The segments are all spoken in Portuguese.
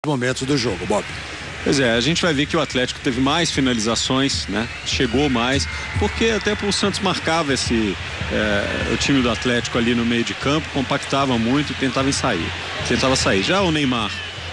momentos do jogo, Bob. Pois é, a gente vai ver que o Atlético teve mais finalizações, né? Chegou mais, porque até o Santos marcava o time do Atlético ali no meio de campo, compactava muito e tentava sair. Já o Neymar,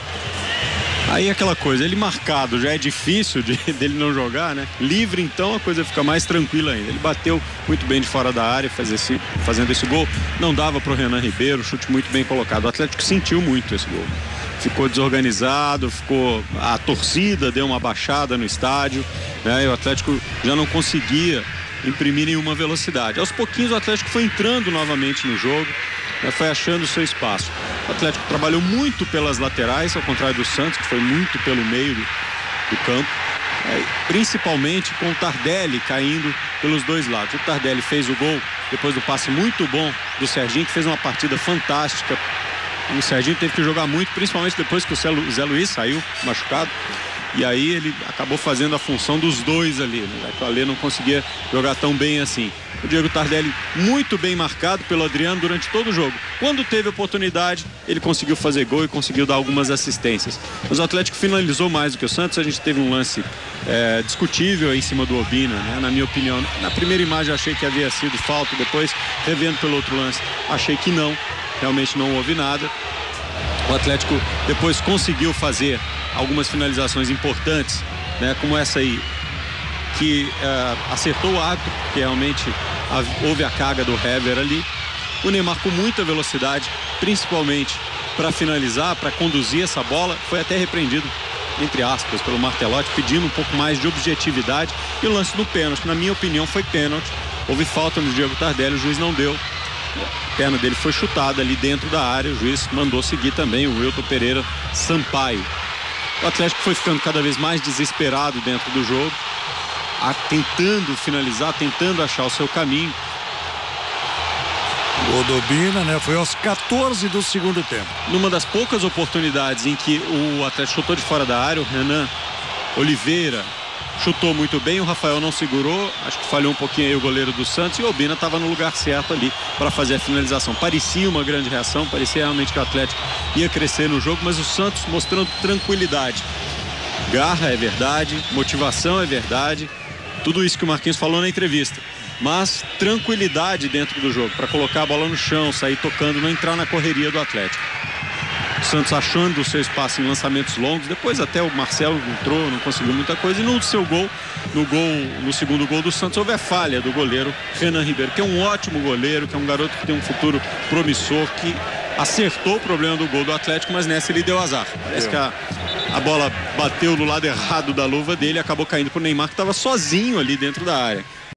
aí aquela coisa, ele marcado já é difícil dele não jogar, né? Livre, então a coisa fica mais tranquila ainda. Ele bateu muito bem de fora da área fazendo esse gol. Não dava para o Renan Ribeiro, chute muito bem colocado. O Atlético sentiu muito esse gol. Ficou desorganizado, a torcida deu uma baixada no estádio, né? E o Atlético já não conseguia imprimir nenhuma velocidade. Aos pouquinhos o Atlético foi entrando novamente no jogo, né? Foi achando o seu espaço. O Atlético trabalhou muito pelas laterais, ao contrário do Santos, que foi muito pelo meio do campo, principalmente com o Tardelli caindo pelos dois lados. O Tardelli fez o gol depois do passe muito bom do Serginho, que fez uma partida fantástica. O Serginho teve que jogar muito, principalmente depois que o Zé Luiz saiu machucado. E aí ele acabou fazendo a função dos dois ali, né? O Alê não conseguia jogar tão bem assim. O Diego Tardelli muito bem marcado pelo Adriano durante todo o jogo. Quando teve oportunidade, ele conseguiu fazer gol e conseguiu dar algumas assistências. Mas o Atlético finalizou mais do que o Santos. A gente teve um lance discutível em cima do Obina, né? Na minha opinião. Na primeira imagem achei que havia sido falta, depois revendo pelo outro lance, achei que não. Realmente não houve nada. O Atlético depois conseguiu fazer algumas finalizações importantes, né, como essa aí, que acertou o árbitro, porque realmente houve a carga do Hever ali. O Neymar com muita velocidade, principalmente para finalizar, para conduzir essa bola, foi até repreendido, entre aspas, pelo Martelotti, pedindo um pouco mais de objetividade. E o lance do pênalti, na minha opinião, foi pênalti. Houve falta no Diego Tardelli, o juiz não deu. A perna dele foi chutada ali dentro da área, o juiz mandou seguir também o Wilton Pereira Sampaio. O Atlético foi ficando cada vez mais desesperado dentro do jogo, tentando finalizar, tentando achar o seu caminho. O Dobina, né? Foi aos 14 do segundo tempo. Numa das poucas oportunidades em que o Atlético chutou de fora da área, o Renan Oliveira chutou muito bem, o Rafael não segurou, acho que falhou um pouquinho aí o goleiro do Santos, e o Obina estava no lugar certo ali para fazer a finalização. Parecia uma grande reação, parecia realmente que o Atlético ia crescer no jogo, mas o Santos mostrando tranquilidade. Garra é verdade, motivação é verdade, tudo isso que o Marquinhos falou na entrevista, mas tranquilidade dentro do jogo, para colocar a bola no chão, sair tocando, não entrar na correria do Atlético. O Santos achando o seu espaço em lançamentos longos, depois até o Marcelo entrou, não conseguiu muita coisa, e no seu gol, no segundo gol do Santos, houve a falha do goleiro Renan Ribeiro, que é um ótimo goleiro, que é um garoto que tem um futuro promissor, que acertou o problema do gol do Atlético, mas nessa ele deu azar. Parece que a bola bateu no lado errado da luva dele e acabou caindo pro Neymar, que estava sozinho ali dentro da área.